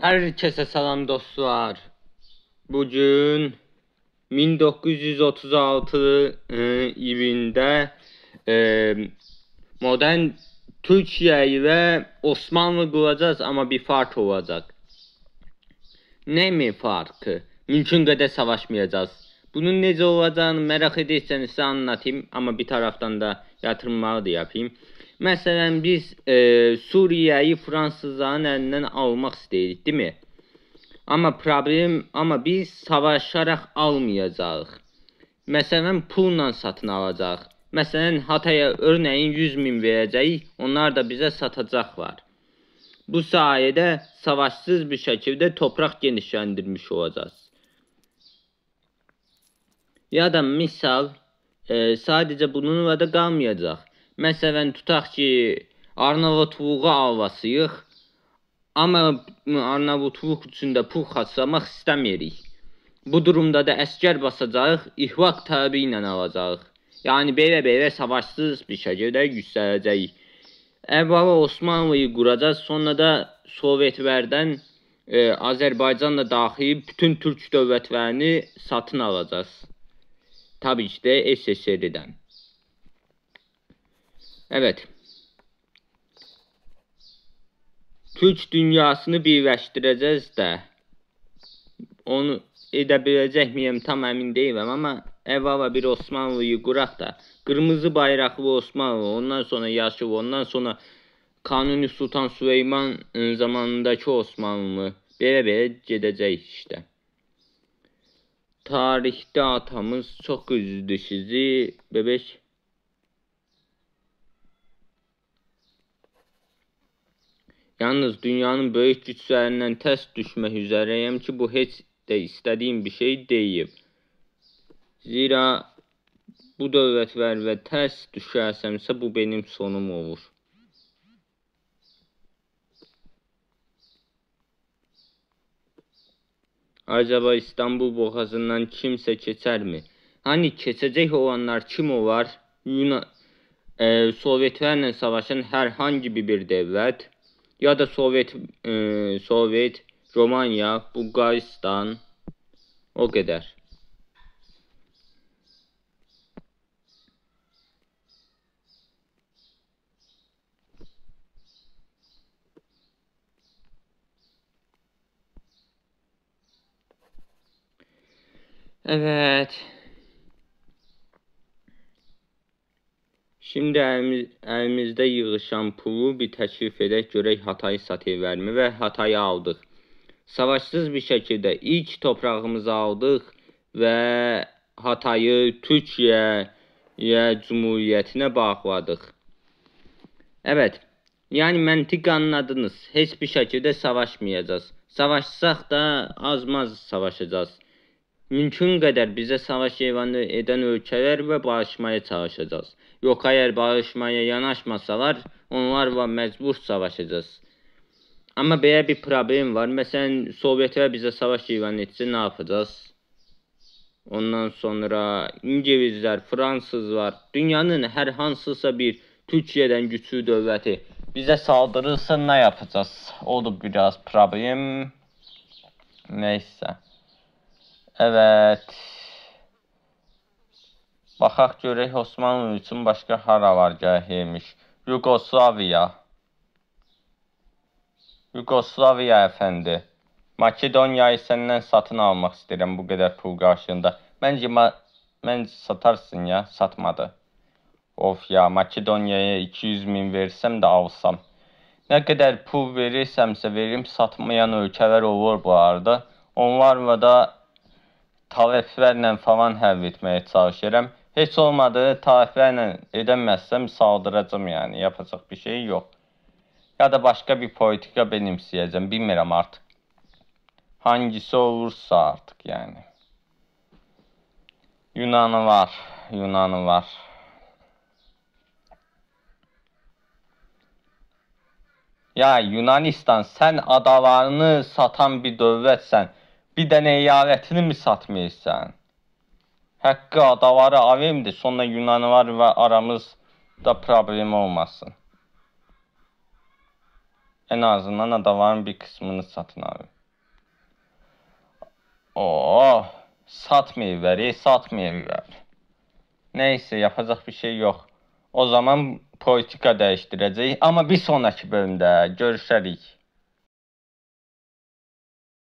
Herkese salam dostlar. Bugün 1936 ilində modern Türkiye ile Osmanlı quracağız, ama bir fark olacak. Ne mi farkı? Mümkün qədər savaşmayacağız. Bunun necə olacağını merak edirseniz size anlatayım, ama bir taraftan da yatırımları da yapayım. Məsələn biz Suriye'yi Fransızların elinden almaq istəyirik, değil mi? Ama biz savaşarak almayacağıq. Məsələn pulla satın alacağıq. Məsələn Hatay'a örneğin 100.000 verəcəyik, onlar da bize satacaklar. Bu sayede savaşsız bir şekilde toprak genişlendirmiş olacağız. Ya da misal sadece bununla da qalmayacaq. Məsələn tutaq ki Arnavutluğu alvasıyıq, ama Arnavutluk üçün də pul xərclamaq istəmirik. Bu durumda da əskər basacağıq, ihvaq təbi ilə alacağıq. Yani belə savaşsız bir şəkildə yüksələcəyik. Əvvəla Osmanlı'yı quracağız, sonra da Sovyetlərdən Azərbaycanla daxil bütün Türk dövlətlərini satın alacağız. Tabii ki de SSR'den. Evet. Türk dünyasını birləşdirəcəz də. Onu edə biləcək miyim tam əmin deyiləm, ama əvvəla bir Osmanlı'yı quraq da. Qırmızı bayraqlı Osmanlı, ondan sonra Yaşıl, ondan sonra Kanuni Sultan Süleyman zamanındaki Osmanlı. Belə gedəcək işte. Tarihte atamız çok üzdü sizi bebek. Yalnız dünyanın böyük güçlerinden ters düşmek üzereyim ki bu hiç de istediğim bir şey değil. Zira bu dövlətlərlə ters düşərsəmsə bu benim sonum olur. Acaba İstanbul boğazından kimse geçer mi? Hani geçecek olanlar kim olar? Sovyetlerle savaşan herhangi bir devlet ya da Sovyet, Romanya, Bulgaristan, o kadar. Evet. Şimdi elimizde yığışan pulu bir təklif edək, görək Hatay'ı satırlarmı ve Hatay'ı aldık. Savaşsız bir şekilde ilk toprağımızı aldık ve Hatay'ı Türkiye Cumhuriyeti'ne bağladık. Evet. Yani məntiq anladınız. Hiçbir şekilde savaşmayacağız. Savaşsaq da az-maz savaşacağız. Mümkün kadar bize savaş ilanı eden ülkelerle barışmaya çalışacağız. Yok eğer barışmaya yanaşmasalar onlarla mecbur savaşacağız. Ama böyle bir problem var. Mesela Sovyetler bize savaş ilan etse ne yapacağız? Ondan sonra İngilizler, Fransızlar, dünyanın her hansısa bir Türkiye'den güçlü devleti bize saldırırsa ne yapacağız? O da biraz problem. Neyse. Evet. Baxaq görək Osmanlı üçün başqa hara var gəlirmiş. Yugoslaviya əfəndi. Makedonya'yı səndən satın almaq istəyirəm bu qədər pul qarşılığında. Məncə satarsın ya, satmadı. Of ya, Makedonya'ya 200.000 versəm də alsam. Nə qədər pul verirsəmsə verim, satmayan ölkələr olur bu arada. Onlarla da tariflərlə falan həll etməyə çalışıram. Heç olmadı tariflərlə edəməzsəm saldıracağım yani. Yapacaq bir şey yok. Ya da başka bir politika benimseyeceğim. Bilmirəm artık. Hangisi olursa artık yani. Yunanı var. Ya Yunanistan, sen adalarını satan bir dövlətsən. Bir dənə eyalətini mi satmıyorsan? Hakkı adaları alayım da sonra Yunanı var ve aramızda problem olmasın. En azından adaların bir kısmını satın abi. Oo, satmayıver. Neyse, yapacak bir şey yok. O zaman politika değiştireceğiz. Ama bir sonraki bölümde görüşerik.